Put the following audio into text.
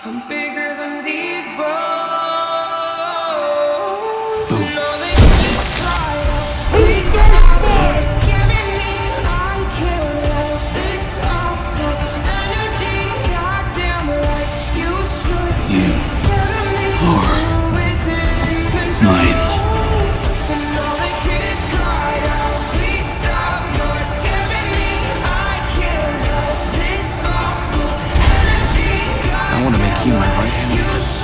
I'm bigger than these bones. Boom. No, they can't fly. Please stop. You're scaring me. I can't help this awful energy. Goddamn right, you should be scaring me. Who is in control? Mine. And all the kids cried out, please stop. You're scaring me. I can't help this awful energy. I want to make you my right hand man. You